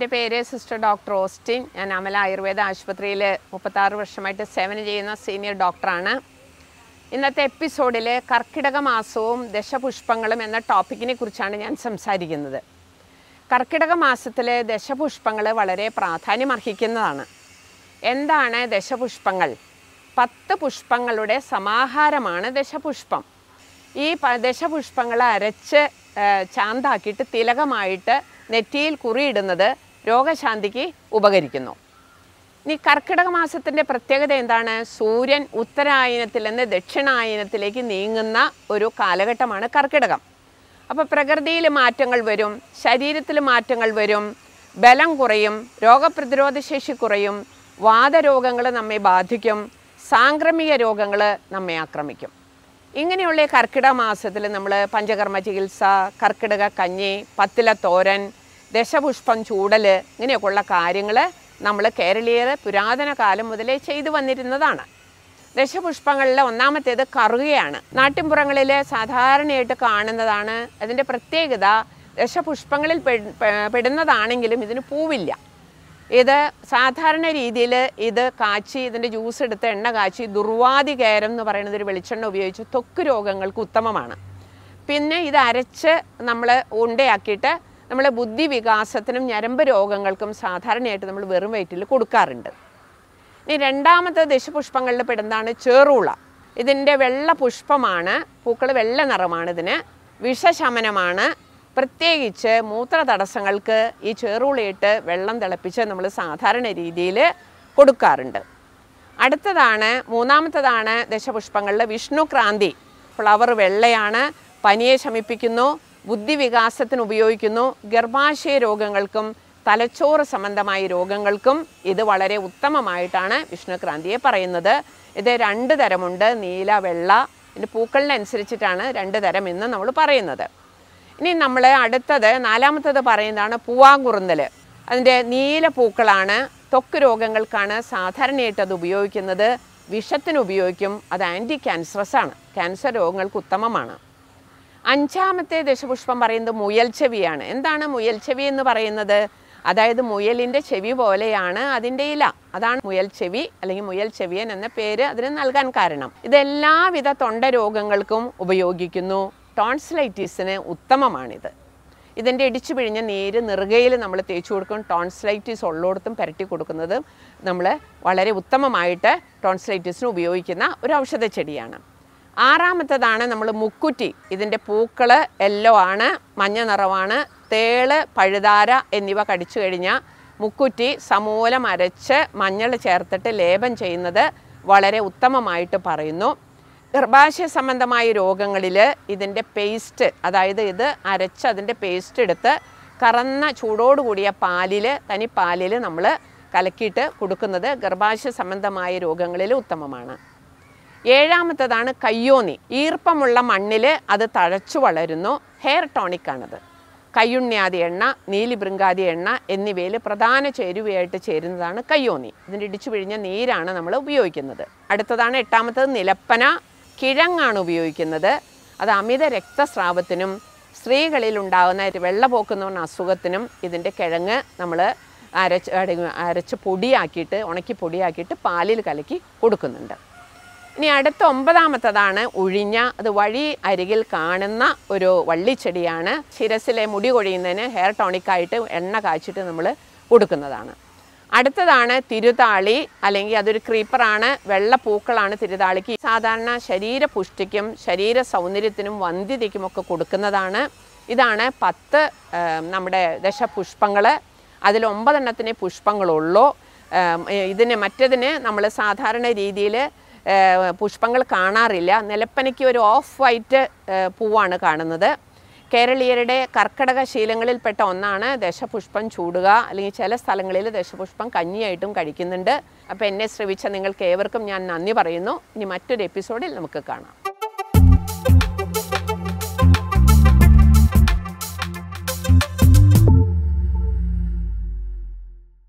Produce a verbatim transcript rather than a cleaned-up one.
എൻ്റെ പേര് sister doctor Austin. ഞാൻ അമല ആയുർവേദ ആശുപത്രിയിൽ മുപ്പത്താറ് വർഷമായിട്ട് സേവനം ചെയ്യുന്ന സീനിയർ ഡോക്ടറാണ്. ഇന്നത്തെ എപ്പിസോഡിൽ കർക്കിടക മാസവും ദശപുഷ്പങ്ങളും എന്ന ടോപ്പിക്കിനെ കുറിച്ചാണ് ഞാൻ സംസാരിക്കുന്നത്. കർക്കിടക മാസത്തിലെ ദശപുഷ്പങ്ങൾ വളരെ പ്രാധാന്യമർഹിക്കുന്നതാണ്. എന്താണ് ദശപുഷ്പങ്ങൾ? പത്ത് പുഷ്പങ്ങളുടെ സമാഹാരമാണ് ദശപുഷ്പം. ഈ ദശപുഷ്പങ്ങൾ അരച്ച് ചാന്താക്കിയിട്ട് തിലകമായിട്ട് നെറ്റിയിൽ കുറിയിടുന്നത് രോഗശാന്തിക്ക് ഉപകരിക്കുന്നു. ഇനി കർക്കിടക മാസത്തിൻ്റെ പ്രത്യേകത എന്താണ്? സൂര്യൻ ഉത്തരായനത്തിൽ നിന്ന് ദക്ഷിണായനത്തിലേക്ക് നീങ്ങുന്ന ഒരു കാലഘട്ടമാണ് കർക്കിടകം. അപ്പോൾ പ്രകൃതിയിൽ മാറ്റങ്ങൾ വരും, ശരീരത്തിൽ മാറ്റങ്ങൾ വരും, ബലം കുറയും, രോഗപ്രതിരോധ ശേഷി കുറയും, വാതരോഗങ്ങൾ നമ്മെ ബാധിക്കും, സാംക്രമിക രോഗങ്ങൾ നമ്മെ ആക്രമിക്കും. ഇങ്ങനെയുള്ള കർക്കിടക മാസത്തിൽ നമ്മൾ പഞ്ചകർമ്മ ചികിത്സ, കർക്കിടക കഞ്ഞി, പത്തില തോരൻ, ദശപുഷ്പം ചൂടൽ, ഇങ്ങനെയൊക്കെയുള്ള കാര്യങ്ങൾ നമ്മൾ കേരളീയർ പുരാതന കാലം മുതലേ ചെയ്തു വന്നിരുന്നതാണ്. ദശപുഷ്പങ്ങളിൽ ഒന്നാമത്തേത് കറുകയാണ്. നാട്ടിൻപുറങ്ങളിൽ സാധാരണയായിട്ട് കാണുന്നതാണ്. അതിൻ്റെ പ്രത്യേകത ദശപുഷ്പങ്ങളിൽ പെടുന്നതാണെങ്കിലും ഇതിന് പൂവില്ല. ഇത് സാധാരണ രീതിയിൽ ഇത് കാച്ചി ഇതിൻ്റെ ജ്യൂസ് എടുത്ത് എണ്ണ കാച്ചി ദുർവാദികേരം എന്ന് പറയുന്നത് ഒരു വെളിച്ചെണ്ണ ഉപയോഗിച്ച് ത്വക്ക് രോഗങ്ങൾക്ക് ഉത്തമമാണ്. പിന്നെ ഇത് അരച്ച് നമ്മൾ ഉണ്ടയാക്കിയിട്ട് നമ്മൾ ബുദ്ധി വികാസത്തിനും ഞരമ്പ് രോഗങ്ങൾക്കും സാധാരണയായിട്ട് നമ്മൾ വെറും വയറ്റിൽ കൊടുക്കാറുണ്ട്. ഇനി രണ്ടാമത്തെ ദശപുഷ്പങ്ങളിൽ പെടുന്നതാണ് ചേറൂള. ഇതിൻ്റെ വെള്ള പുഷ്പമാണ്, പൂക്കൾ വെള്ള നിറമാണ്. ഇതിന് വിഷശമനമാണ്. പ്രത്യേകിച്ച് മൂത്ര തടസ്സങ്ങൾക്ക് ഈ ചേറൂളയിട്ട് വെള്ളം തിളപ്പിച്ച് നമ്മൾ സാധാരണ രീതിയിൽ കൊടുക്കാറുണ്ട്. അടുത്തതാണ് മൂന്നാമത്തതാണ് ദശപുഷ്പങ്ങളിൽ വിഷ്ണുക്രാന്തി. ഫ്ലവർ വെള്ളയാണ്, പനിയെ ശമിപ്പിക്കുന്നു, ബുദ്ധിവികാസത്തിന് ഉപയോഗിക്കുന്നു, ഗർഭാശയ രോഗങ്ങൾക്കും തലച്ചോറ് സംബന്ധമായ രോഗങ്ങൾക്കും ഇത് വളരെ ഉത്തമമായിട്ടാണ് വിഷ്ണുക്രാന്തിയെ പറയുന്നത്. ഇത് രണ്ട് തരമുണ്ട്, നീല, വെള്ള. ഇതിൻ്റെ പൂക്കളിനനുസരിച്ചിട്ടാണ് രണ്ട് തരം എന്ന് നമ്മൾ പറയുന്നത്. ഇനി നമ്മൾ അടുത്തത് നാലാമത്തത് പറയുന്നതാണ് പൂവാങ്കുറുന്നൽ. അതിൻ്റെ നീല പൂക്കളാണ്. ത്വക്ക് രോഗങ്ങൾക്കാണ് സാധാരണയായിട്ട് അത് ഉപയോഗിക്കുന്നത്. വിഷത്തിന് ഉപയോഗിക്കും. അത് ആൻറ്റി ക്യാൻസറസ് ആണ്, ക്യാൻസർ രോഗങ്ങൾക്ക് ഉത്തമമാണ്. അഞ്ചാമത്തെ ദശപുഷ്പം പറയുന്നത് മുയൽ ചെവിയാണ്. എന്താണ് മുയൽ ചെവി എന്ന് പറയുന്നത്? അതായത് മുയലിൻ്റെ ചെവി പോലെയാണ് അതിൻ്റെ ഇല. അതാണ് മുയൽ ചെവി അല്ലെങ്കിൽ മുയൽ ചെവിയൻ എന്ന പേര് അതിന് നൽകാൻ കാരണം. ഇതെല്ലാവിധ തൊണ്ട രോഗങ്ങൾക്കും ഉപയോഗിക്കുന്നു. ടോൺസിലൈറ്റീസിന് ഉത്തമമാണിത്. ഇതിൻ്റെ ഇടിച്ചു പിഴിഞ്ഞ നീര് നെറുകയിൽ നമ്മൾ തേച്ചു കൊടുക്കും. ടോൺസിലൈറ്റീസ് ഉള്ളിടത്തും പുരട്ടി കൊടുക്കുന്നത് നമ്മൾ വളരെ ഉത്തമമായിട്ട് ടോൺസിലൈറ്റീസിന് ഉപയോഗിക്കുന്ന ഒരു ഔഷധ ചെടിയാണ്. ആറാമത്തതാണ് നമ്മൾ മുക്കുറ്റി. ഇതിൻ്റെ പൂക്കൾ യെല്ലോ ആണ്, മഞ്ഞ നിറമാണ്. തേള്, പഴുതാര എന്നിവ കടിച്ചു കഴിഞ്ഞാൽ മുക്കുറ്റി സമൂലം അരച്ച് മഞ്ഞൾ ചേർത്തിട്ട് ലേപം ചെയ്യുന്നത് വളരെ ഉത്തമമായിട്ട് പറയുന്നു. ഗർഭാശയ സംബന്ധമായ രോഗങ്ങളിൽ ഇതിൻ്റെ പേസ്റ്റ്, അതായത് ഇത് അരച്ച് അതിൻ്റെ പേസ്റ്റ് എടുത്ത് കറന്ന ചൂടോടുകൂടിയ പാലിൽ, തനിപ്പാലിൽ നമ്മൾ കലക്കിയിട്ട് കൊടുക്കുന്നത് ഗർഭാശയ സംബന്ധമായ രോഗങ്ങളിൽ ഉത്തമമാണ്. ഏഴാമത്തതാണ് കയ്യോന്നി. ഈർപ്പമുള്ള മണ്ണിൽ അത് തഴച്ചു വളരുന്നു. ഹെയർ ടോണിക്കാണത്. കയ്യുണ്ണിയാതി എണ്ണ, നീലിബൃങ്കാതി എണ്ണ എന്നിവയിൽ പ്രധാന ചേരുവയായിട്ട് ചേരുന്നതാണ് കയ്യോന്നി. ഇതിൻ്റെ ഇടിച്ചു പിഴിഞ്ഞ നീരാണ് നമ്മൾ ഉപയോഗിക്കുന്നത്. അടുത്തതാണ് എട്ടാമത്തത് നിലപ്പന. കിഴങ്ങാണ് ഉപയോഗിക്കുന്നത്. അത് അമിത രക്തസ്രാവത്തിനും സ്ത്രീകളിൽ ഉണ്ടാകുന്ന വെള്ളപോക്കുന്ന അസുഖത്തിനും ഇതിൻ്റെ കിഴങ്ങ് നമ്മൾ അരച്ച് അരച്ച് പൊടിയാക്കിയിട്ട് ഉണക്കി പൊടിയാക്കിയിട്ട് പാലിൽ കലക്കി കൊടുക്കുന്നുണ്ട്. ഇനി അടുത്ത ഒമ്പതാമത്തതാണ് ഉഴിഞ്ഞ. അത് വഴി അരികിൽ കാണുന്ന ഒരു വള്ളിച്ചെടിയാണ്. ശിരസിലെ മുടി കൊഴിയുന്നതിന് ഹെയർ ടോണിക്കായിട്ട് എണ്ണ കാച്ചിട്ട് നമ്മൾ കൊടുക്കുന്നതാണ്. അടുത്തതാണ് തിരുതാളി, അല്ലെങ്കിൽ അതൊരു ക്രീപ്പറാണ്. വെള്ളപ്പൂക്കളാണ് തിരുതാളിക്ക്. സാധാരണ ശരീരപുഷ്ടിക്കും ശരീര സൗന്ദര്യത്തിനും വന്ധ്യതയ്ക്കുമൊക്കെ കൊടുക്കുന്നതാണ്. ഇതാണ് പത്ത് നമ്മുടെ ദശപുഷ്പങ്ങൾ. അതിൽ ഒമ്പതെണ്ണത്തിന് പുഷ്പങ്ങളുള്ളൂ. ഇതിന് മറ്റതിന് നമ്മൾ സാധാരണ രീതിയിൽ പുഷ്പങ്ങൾ കാണാറില്ല. നിലപ്പനയ്ക്ക് ഒരു ഓഫ് വൈറ്റ് പൂവാണ് കാണുന്നത്. കേരളീയരുടെ കർക്കിടക ശീലങ്ങളിൽപ്പെട്ട ഒന്നാണ് ദശപുഷ്പം ചൂടുക, അല്ലെങ്കിൽ ചില സ്ഥലങ്ങളിൽ ദശപുഷ്പം കഞ്ഞിയായിട്ടും കഴിക്കുന്നുണ്ട്. അപ്പോൾ എന്നെ ശ്രവിച്ച നിങ്ങൾക്ക് ഏവർക്കും ഞാൻ നന്ദി പറയുന്നു. ഇനി മറ്റൊരു എപ്പിസോഡിൽ നമുക്ക് കാണാം.